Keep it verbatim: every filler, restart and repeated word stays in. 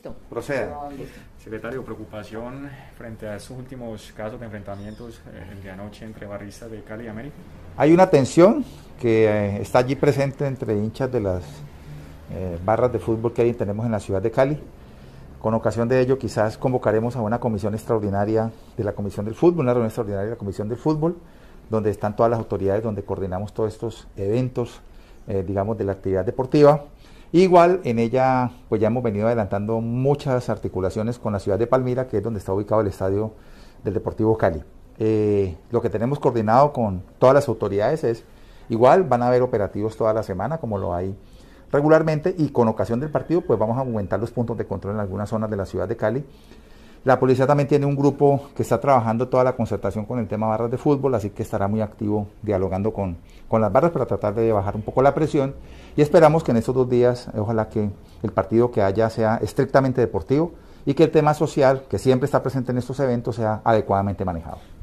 Listo. Proceda. Secretario, preocupación frente a estos últimos casos de enfrentamientos eh, el de anoche entre barristas de Cali y América. Hay una tensión que eh, está allí presente entre hinchas de las eh, barras de fútbol que ahí tenemos en la ciudad de Cali. Con ocasión de ello, quizás convocaremos a una comisión extraordinaria de la Comisión del Fútbol, una reunión extraordinaria de la Comisión del Fútbol, donde están todas las autoridades, donde coordinamos todos estos eventos, eh, digamos, de la actividad deportiva. Igual en ella, pues ya hemos venido adelantando muchas articulaciones con la ciudad de Palmira, que es donde está ubicado el estadio del Deportivo Cali. Eh, lo que tenemos coordinado con todas las autoridades es, igual van a haber operativos toda la semana, como lo hay regularmente, y con ocasión del partido, pues vamos a aumentar los puntos de control en algunas zonas de la ciudad de Cali. La policía también tiene un grupo que está trabajando toda la concertación con el tema barras de fútbol, así que estará muy activo dialogando con, con las barras para tratar de bajar un poco la presión, y esperamos que en estos dos días, ojalá que el partido que haya sea estrictamente deportivo y que el tema social, que siempre está presente en estos eventos, sea adecuadamente manejado.